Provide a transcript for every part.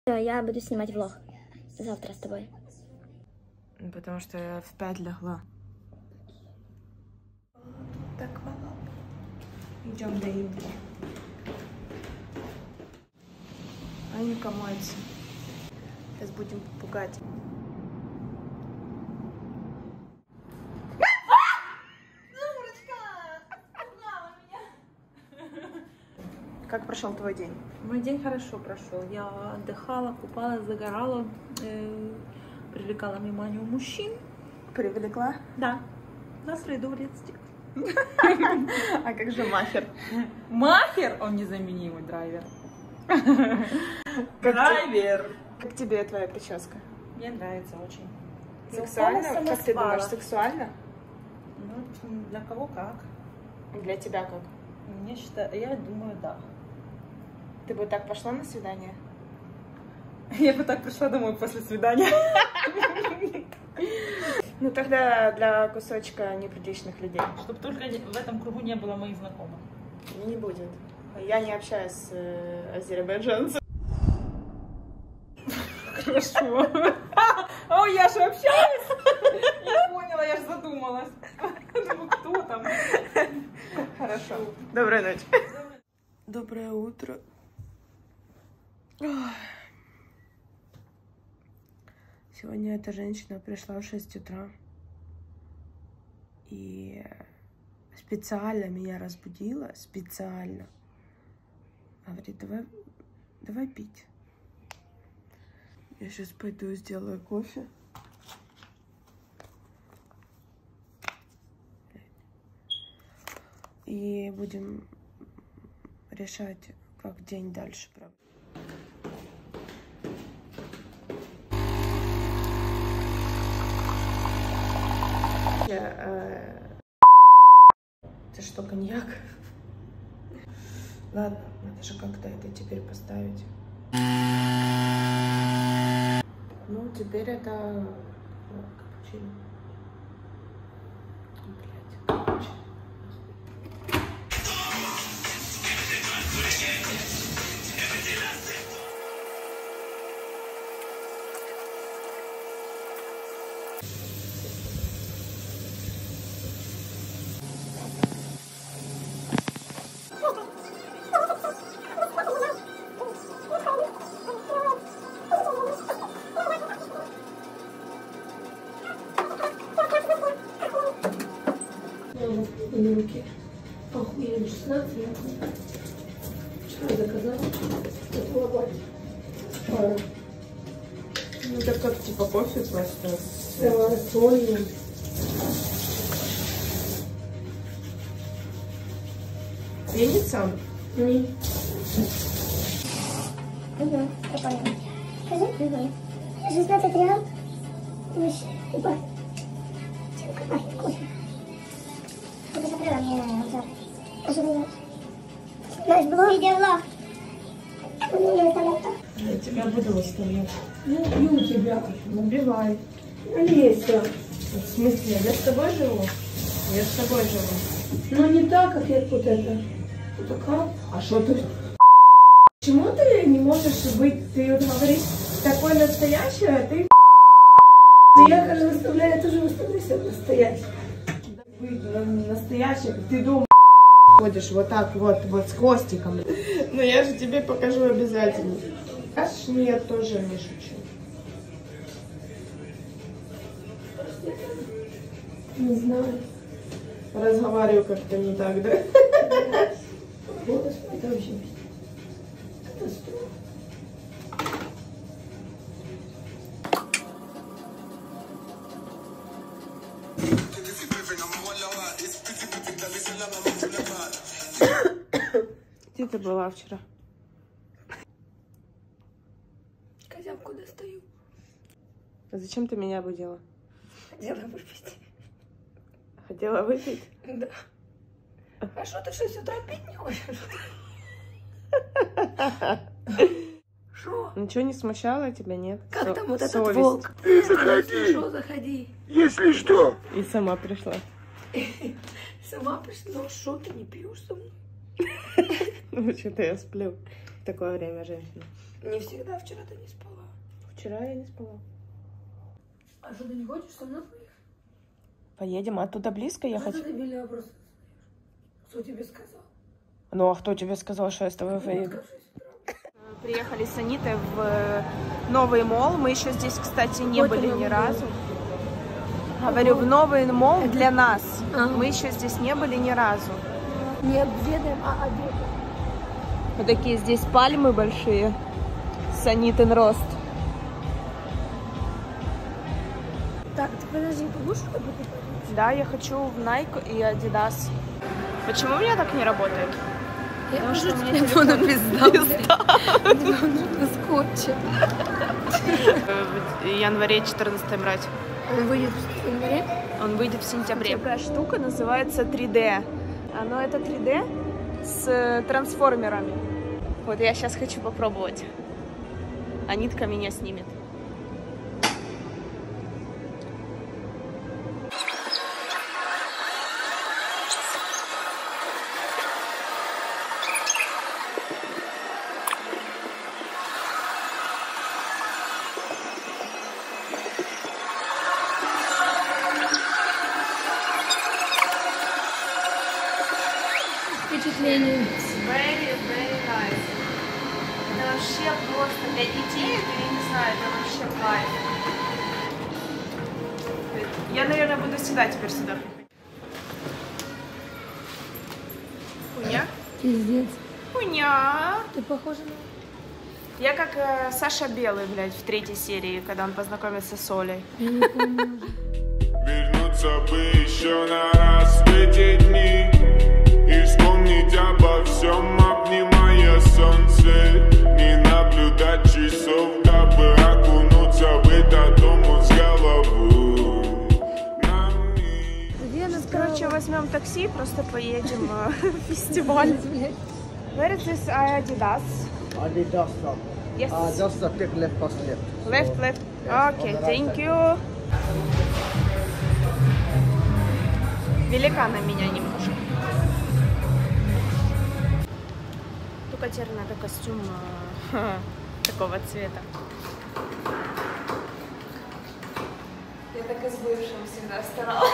Я буду снимать влог завтра с тобой. Потому что я в 5 легла. Так, мало. Идем до Инки. Анька моется. Сейчас будем пугать. Как прошел твой день? Мой день хорошо прошел. Я отдыхала, купалась, загорала, привлекала внимание у мужчин. Привлекла? Да. Завтра иду в летстик. А как же махер? Махер? Он незаменимый драйвер. Драйвер! Как тебе твоя прическа? Мне нравится очень. Сексуально? Как ты думаешь, сексуально? Ну, для кого как. Для тебя как? Я думаю, да. Ты бы так пошла на свидание? Я бы так пришла домой после свидания. Ну тогда для кусочка неприличных людей. Чтобы только в этом кругу не было моих знакомых. Не будет. Я не общаюсь с азербайджанцем. Хорошо. О, я же общаюсь! Я поняла, я же задумалась. Думаю, кто там? Хорошо. Доброй ночи. Доброе утро. Сегодня эта женщина пришла в 6 утра и специально меня разбудила, специально. Говорит, давай пить. Я сейчас пойду сделаю кофе. И будем решать, как день дальше проводить. Это что, коньяк? Ладно, надо же как-то это теперь поставить. Ну, теперь это капучино. Блять, капучино. Руки. Охуенно, 16 лет. Вчера заказала. Ну, это как типа кофе просто с солью. Пенится? Нет. Угу, прикольно. Скажи? Угу. 16 реал. Вообще, ебать. Чем копать кофе? Я посмотрела, мне обзор. А что делать? Наш блог. Видеоблог. Буду не выставлять так. Я тебя буду выставлять. Ну, убью тебя. Убивай. Олеся. В смысле? Я с тобой живу? Я с тобой живу. Ну, не так, как я вот это. Это как? А что ты? Почему ты не можешь быть, ты вот говоришь, такой настоящий, а ты я, кажется, выставляю, я тоже выставляю себя настоящий. Быть настоящий, ты дома ходишь вот так вот с хвостиком. Но я же тебе покажу обязательно. Аж нет, тоже не шучу. Не знаю. Разговариваю как-то не так, да? Вот, это вообще катастрофа. Где ты была вчера? Козявку достаю. А зачем ты меня будила? Хотела выпить. Хотела выпить? Да. А что, ты 6 утра пить не хочешь? Что? Ничего не смущало тебя, нет? Как там вот этот Совесть. волк? Ты заходи, Если что, заходи. если что. И сама пришла. Сама пришла. Ну что, ты не пьешь со мной? Ну, что-то я сплю. В такое время женщина. Не всегда. Вчера ты не спала. Вчера я не спала. А что, ты не хочешь со мной поехать? Поедем, оттуда близко ехать? Ты дебильный вопрос задаешь. Кто тебе сказал? Ну, а кто тебе сказал, что я с тобой поеду? Приехали с Анитой в новый молл. Мы еще здесь, кстати, не были ни разу. Говорю, в новый молл для нас. Мы еще здесь не были ни разу. Не обедаем, а обедаем. Вот такие здесь пальмы большие. Санитин рост. Так, ты подожди, ты будешь что-то покупать? Да, я хочу в Nike и Adidas. Почему у меня так не работает? Я что уже у меня телефоном пизда. На скотче. В январе 14 брать. Он выйдет в январе? Он выйдет в сентябре. Такая штука называется 3D. Оно это 3D с трансформерами. Вот я сейчас хочу попробовать. Анитка меня снимет. Впечатление. Very, very nice. Это вообще просто для детей, это, я не знаю, это вообще кайф. Я, наверное, буду всегда теперь сюда приходить. Хуйня? Пиздец. Хуйня. Ты похожа на... Я как Саша Белый, блядь, в 3-й серии, когда он познакомился с Олей. Я не помню уже. Вернуться бы еще на раз в эти дни и вспомнить обо всем, обнимая солнце. Не наблюдать часов, дабы окунуться в этот омут с головой. Где она Короче, возьмем такси, просто поедем в фестиваль. Where is this Adidas? Adidas shop. Yes. Just take left first left. Left, left. Okay, thank you. Велика на меня немножко. Только теперь надо костюм такого цвета. Я так и с бывшим всегда старалась.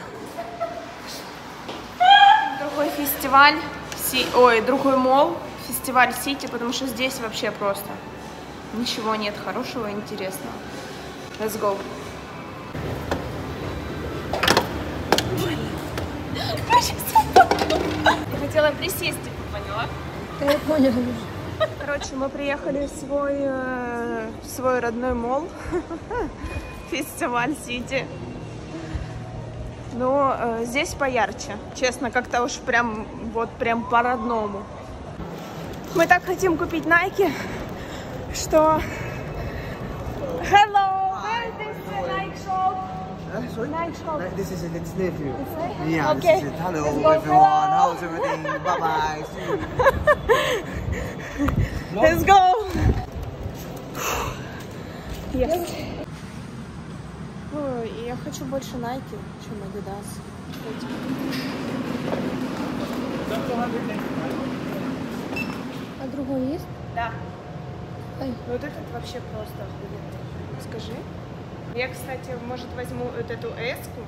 Другой фестиваль, другой молл, фестиваль Сити, потому что здесь вообще просто ничего нет хорошего и интересного. Let's go. Я хотела присесть, типа, поняла? Я поняла. Короче, мы приехали в свой родной молл, фестиваль Сити. Но здесь поярче, честно, как-то уж прям по-родному. Мы так хотим купить Nike, что... Hello, where is this Nike shop? Sorry? Nike shop. This is it, it's near you. Is it? Yeah, Okay. this is it. Hello Let's go. everyone, Hello. how's everything? Bye bye, see you. Let's go! Yes. Ой, я хочу больше Nike, чем Adidas. А другой есть? Да. Ой. Вот этот вообще просто охуенный. Скажи. Я, кстати, может, возьму вот эту S-ку.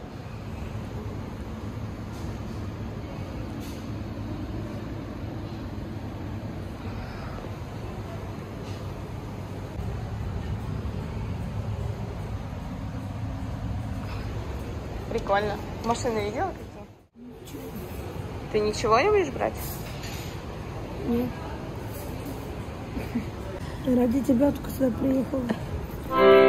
Прикольно. Машины видела какие? Ты ничего не будешь брать? Нет. Ради тебя только сюда приехала.